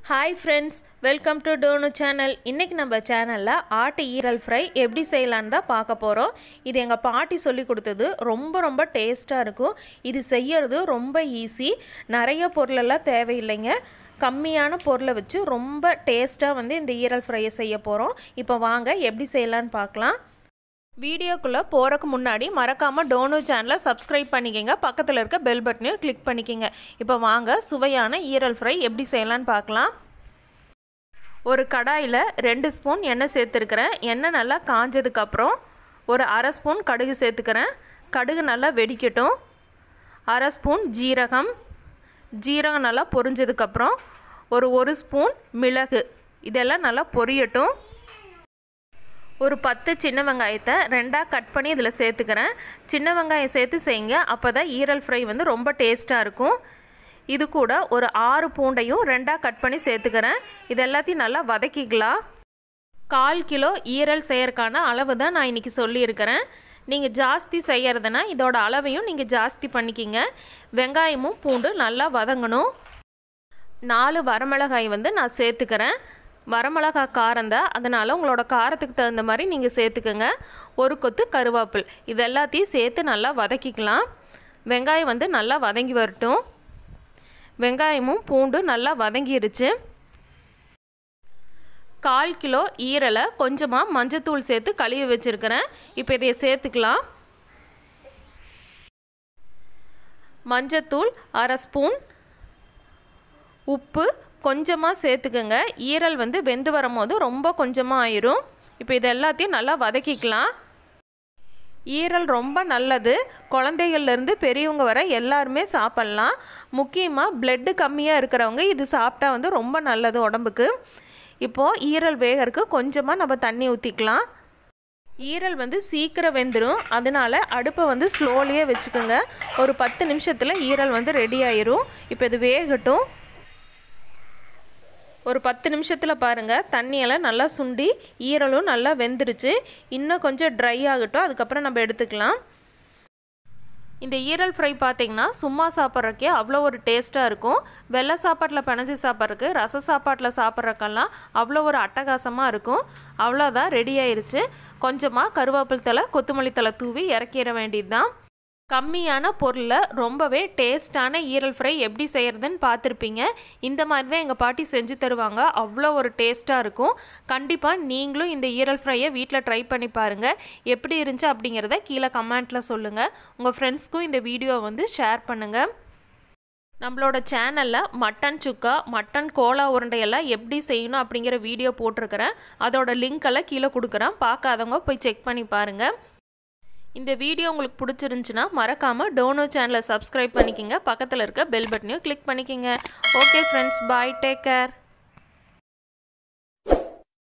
Hi friends, welcome to DoAnu channel. இன்னைக்கு நம்ம சேனல்ல ஆட்டு ஈரல் ஃப்ரை எப்படி செய்யலாம்னு தான் பார்க்க போறோம். இது எங்க பாட்டி சொல்லி கொடுத்தது. ரொம்ப டேஸ்டா இருக்கும். இது செய்யிறது ரொம்ப ஈஸி. நிறைய பொருள் எல்லாம் தேவையில்லைங்க. கம்மியான பொருளை வச்சு ரொம்ப டேஸ்டா வந்து இந்த ஈரல் ஃப்ரையை செய்ய போறோம். இப்போ வாங்க எப்படி செய்யலாம்னு பார்க்கலாம். வீடியோக்குள்ள போறதுக்கு முன்னாடி மறக்காம DoAnu சேனலை சப்ஸ்கிரைப் பண்ணிக்கங்க. பக்கத்துல இருக்க பெல் பட்டனையும் கிளிக் பண்ணிக்கங்க. இப்போ வாங்க சுவையான ஈரல் ஃப்ரை எப்படி செய்யலாம்னு பார்க்கலாம். ஒரு கடாயில 2 ஸ்பூன் எண்ணெய் சேர்த்துக்கிறேன். எண்ணெய் நல்லா காஞ்சதுக்கு அப்புறம் ஒரு 1/2 ஸ்பூன் கடுகு சேர்த்துக்கிறேன். கடுகு நல்லா வெடிக்கட்டும். 1/2 ஸ்பூன் ஜீரகம் நல்லா பொரிஞ்சதுக்கு அப்புறம் ஒரு ஸ்பூன் மிளகு இதெல்லாம் நல்லா பொரியட்டும். ஒரு 10 சின்ன வெங்காயத்தை 2ஆ கட் பண்ணி இதில் சேர்த்துக்கிறேன். சின்ன வெங்காயம் சேர்த்து செய்யுங்க. அப்போ தான் ஈரல் ஃப்ரை வந்து ரொம்ப டேஸ்ட்டாக இருக்கும். இது கூட ஒரு 6 பூண்டையும் 2ஆ கட் பண்ணி சேர்த்துக்கிறேன். இது எல்லாத்தையும் நல்லா வதக்கிக்கலாம். 1/4 கிலோ ஈரல் செய்யறதுக்கான அளவு தான் நான் இன்றைக்கி சொல்லியிருக்கிறேன். நீங்கள் ஜாஸ்தி செய்கிறதுனா இதோட அளவையும் நீங்கள் ஜாஸ்தி பண்ணிக்கிங்க. வெங்காயமும் பூண்டு நல்லா வதங்கணும். 4 வரமிளகாய் வந்து நான் சேர்த்துக்கிறேன். வரமிளகா காரம் தான், அதனால் உங்களோட காரத்துக்கு தகுந்த மாதிரி நீங்கள் சேர்த்துக்கோங்க. ஒரு கொத்து கருவேப்பில் இது எல்லாத்தையும் சேர்த்து நல்லா வதக்கிக்கலாம். வெங்காயம் வந்து நல்லா வதங்கி வரட்டும். வெங்காயமும் பூண்டு நல்லா வதங்கிருச்சு. 1/4 கிலோ ஈரலை கொஞ்சமாக மஞ்சத்தூள் சேர்த்து கழுவி வச்சுருக்கிறேன். இப்போ இதை சேர்த்துக்கலாம். மஞ்சத்தூள் 1/2 ஸ்பூன், உப்பு கொஞ்சமாக சேர்த்துக்கோங்க. ஈரல் வந்து வெந்து வரும்போது ரொம்ப கொஞ்சமாக ஆயிரும். இப்போ இது எல்லாத்தையும் நல்லா வதக்கிக்கலாம். ஈரல் ரொம்ப நல்லது. குழந்தைகள்லேருந்து பெரியவங்க வர எல்லாருமே சாப்பிட்லாம். முக்கியமாக பிளட்டு கம்மியாக இருக்கிறவங்க இது சாப்பிட்டா வந்து ரொம்ப நல்லது உடம்புக்கு. இப்போது ஈரல் வேகறதுக்கு கொஞ்சமாக நம்ம தண்ணி ஊற்றிக்கலாம். ஈரல் வந்து சீக்கிரம் வெந்துடும். அதனால் அடுப்பை வந்து ஸ்லோலியே வச்சுக்கோங்க. ஒரு 10 நிமிஷத்தில் ஈரல் வந்து ரெடி ஆயிரும். இப்போ இது வேகட்டும். ஒரு 10 நிமிஷத்தில் பாருங்கள், தண்ணியெல்லாம் நல்லா சுண்டி ஈரலும் நல்லா வெந்துருச்சு. இன்னும் கொஞ்சம் ட்ரை ஆகட்டும், அதுக்கப்புறம் நம்ம எடுத்துக்கலாம். இந்த ஈரல் ஃப்ரை பார்த்திங்கன்னா சும்மா சாப்பிட்றக்கே அவ்வளோ ஒரு டேஸ்ட்டாக இருக்கும். வெள்ளை சாப்பாட்டில் பிணைஞ்சி சாப்பிட்றதுக்கு, ரச சாப்பாட்டில் சாப்பிட்றக்கெல்லாம் அவ்வளோ ஒரு அட்டகாசமாக இருக்கும். அவ்வளோதான், ரெடி ஆயிடுச்சு. கொஞ்சமாக கருவேப்பிலை தழை, கொத்தமல்லி தழை தூவி இறக்கிட வேண்டியது தான். கம்மியான பொருளில் ரொம்பவே டேஸ்டான ஈரல் ஃப்ரை எப்படி செய்கிறதுன்னு பார்த்துருப்பீங்க. இந்த மாதிரி தான் எங்கள் பாட்டி செஞ்சு தருவாங்க. அவ்வளோ ஒரு டேஸ்ட்டாக இருக்கும். கண்டிப்பாக நீங்களும் இந்த ஈரல் ஃப்ரையை வீட்டில் ட்ரை பண்ணி பாருங்கள். எப்படி இருந்துச்சு அப்படிங்கிறத கீழே கமெண்ட்டில் சொல்லுங்கள். உங்கள் ஃப்ரெண்ட்ஸ்க்கும் இந்த வீடியோவை வந்து ஷேர் பண்ணுங்கள். நம்மளோட சேனலில் மட்டன் சுக்கா, மட்டன் கோலா உருண்டையெல்லாம் எப்படி செய்யணும் அப்படிங்கிற வீடியோ போட்டிருக்கிறேன். அதோட லிங்க்கெல்லாம் கீழே கொடுக்குறேன். பார்க்காதவங்க போய் செக் பண்ணி பாருங்கள். இந்த வீடியோ உங்களுக்கு பிடிச்சிருந்துச்சுன்னா மறக்காமல் DoAnu சேனலை சப்ஸ்கிரைப் பண்ணிக்கங்க. பக்கத்தில் இருக்க பெல் பட்டனையும் கிளிக் பண்ணிக்கங்க. Okay friends, bye, take care.